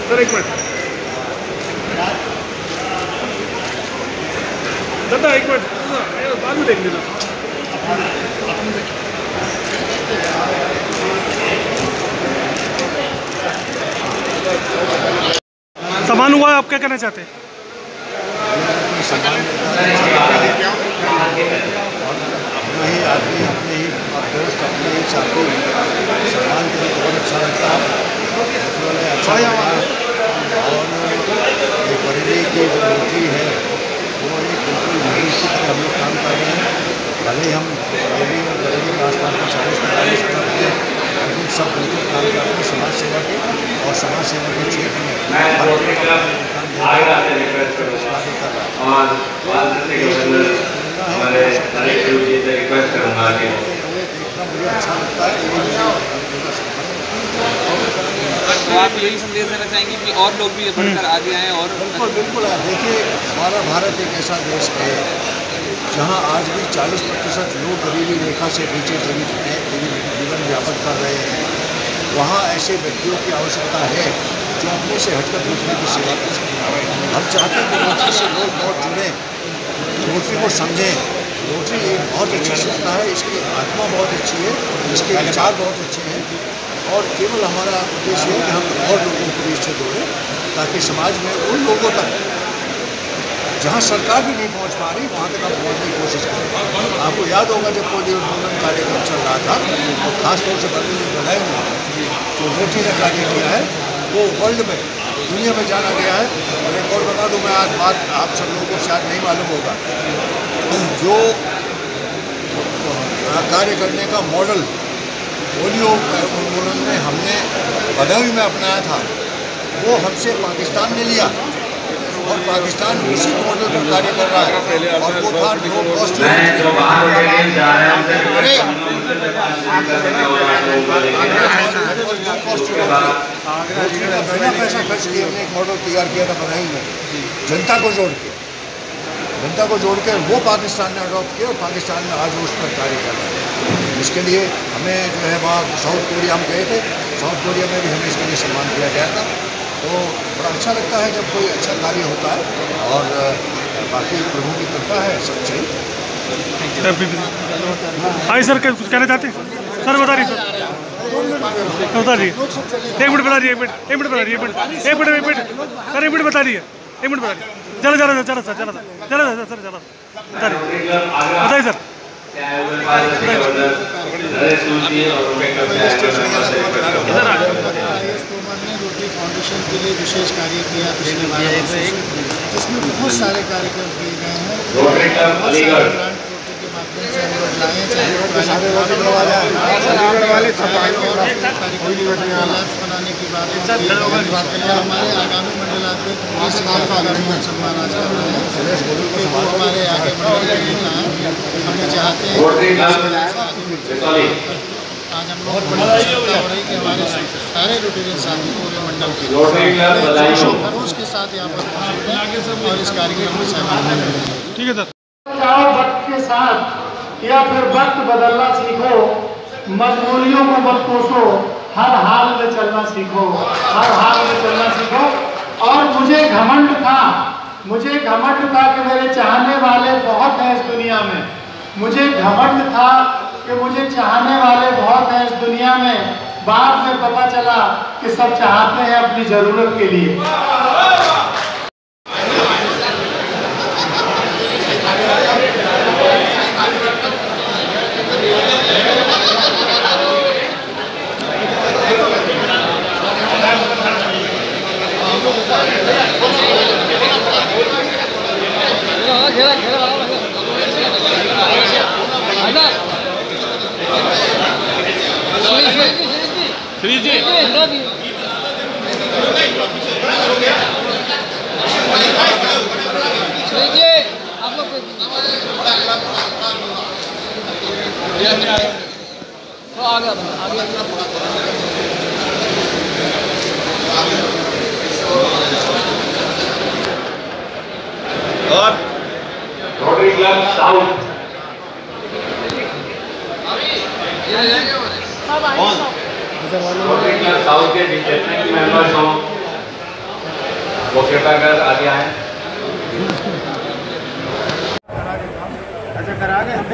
Sir एक minute दादा, एक मिनट बाद में देख लेना। सामान हुआ है, आप क्या कहना चाहते हैं? अपना ही आदमी, अपने ही दोस्त, अपने ही साथी सामान के लिए बहुत अच्छा लगता है, अच्छा लगा। और ये बरेली की जो रोटी है वो एक बिल्कुल नहीं की तरह हम लोग काम कर रहे हैं। भले हम बरेली और बरेली के आसपास में 40-45 कदम हैं, लेकिन सब बिल्कुल काम कर रहे हैं समाज सेवा के। और समाज सेवा के क्षेत्र में मुझे अच्छा लगता है। तो आप यही संदेश देना चाहेंगे कि और लोग भी बढ़कर आगे आएँ? और बिल्कुल देखिए, हमारा भारत एक ऐसा देश है जहां आज भी 40% लोग गरीबी रेखा से नीचे जीवन यापन कर रहे हैं। वहां ऐसे व्यक्तियों की आवश्यकता है जो अपने से हटकर दूसरे की सेवा कर सकें। हम चाहते हैं कि रोटरी से लोग बहुत जुड़ें, रोटरी को समझें। रोटरी एक बहुत अच्छी संस्था है, इसकी आत्मा बहुत अच्छी है, इसके विचार बहुत अच्छे हैं। और केवल हमारा उद्देश्य है कि हम और लोगों को भी इससे जोड़ें ताकि समाज में उन लोगों तक जहाँ सरकार भी नहीं पहुँच पा रही वहाँ तक हम पहुँचने की कोशिश करें। आपको याद होगा जब पोलियो उन्मूलन कार्यक्रम चल रहा था तो खासतौर से बरेली बधाई में जो रोटरी ने कार्य किया है वो वर्ल्ड में, दुनिया में जाना गया है। और एक और बता दूँ मैं, आज बात आप सब लोगों को शायद नहीं मालूम होगा, जो कार्य करने का मॉडल पोलियो उन्मूलन में हमने बदायूं में अपनाया था वो हमसे पाकिस्तान ने लिया और पाकिस्तान उसी मॉडल पर कार्य कर रहा है। और वो था नो कॉस्ट। बिना पैसा खर्च किए हमने एक मॉडल तैयार किया था बदायूं में, जनता को जोड़ के वो पाकिस्तान ने अडॉप्ट किया और पाकिस्तान में आज वो उस पर कार्य कर रहा है। इसके लिए हमें जो है वहाँ साउथ कोरिया हम गए थे, साउथ कोरिया में भी हमें इसके लिए सम्मान दिया गया था। तो बड़ा अच्छा लगता है जब कोई अच्छा कार्य होता है। और बाकी प्रभु की कृपा है, सब सही। हाँ सर, कुछ कहना चाहते हैं? सर बता रही सर, बता रही 1 मिनट बता रही 1 मिनट बता रही 1 मिनट सर, 1 मिनट बता रही है 1 मिनट बता रही। चलो सर बता रही, बताइए सर। रोटरी फाउंडेशन के लिए विशेष कार्य किया पिछले 12 वर्षों से, जिसमें बहुत सारे कार्यक्रम किए गए हैं। रोटरी के माध्यम से हम लोग लाए, बनाने की बात हमारे आगामी मंडलाध्यक्ष सम्मान आज कर रहे हैं। हमारे आगे हमें चाहते हैं आज हम लोग बड़ी खुशी हो रही कि हमारे सारे रोटेरियन साथी पूरे मंडल के खरोश के साथ यहाँ पर और इस कार्यक्रम में सहभागी हैं। ठीक है सर। जाओ वक्त के साथ या फिर वक्त बदलना सीखो, मजबूरियों को मत कोसो, हर हाल में चलना सीखो, हर हाल में चलना सीखो। और मुझे घमंड था कि मेरे चाहने वाले बहुत हैं इस दुनिया में, मुझे घमंड था कि मुझे चाहने वाले बहुत हैं इस दुनिया में। बाद में पता चला कि सब चाहते हैं अपनी जरूरत के लिए। और rotary club south rotary club south के जितने भी मेंबर्स हों वो कृपया कर आगे आए। अच्छा करा गए।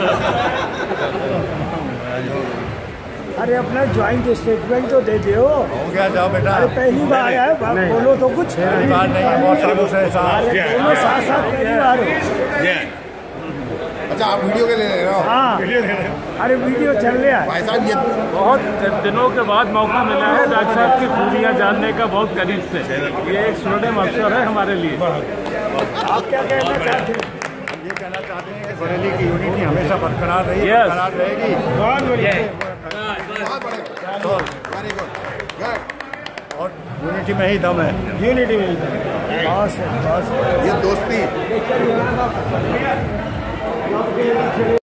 अरे अपना ज्वाइंट स्टेटमेंट तो दे दो। हो गया, जाओ बेटा। अरे पहली बार आया है, बोलो तो कुछ। बात नहीं है, बहुत सालों से दोनों साथ साथ पहली बार हो। अच्छा, आप वीडियो के ले रहे हो? हाँ, अरे वीडियो चल रहा है। भाई साहब, ये बहुत दिनों के बाद मौका मिला है राज साहब की खूबियाँ जानने का बहुत करीब से। ये एक स्वर्णिम अवसर है हमारे लिए। आप क्या कहना चाहते हैं? ये कहना चाहते हैं कि बरेली की यूनिटी हमेशा बरकरार रही, बरकरार रहेगी। बहुत बढ़िया। Very good. और यूनिटी में ही दम है। यूनिटी में बस ये दोस्ती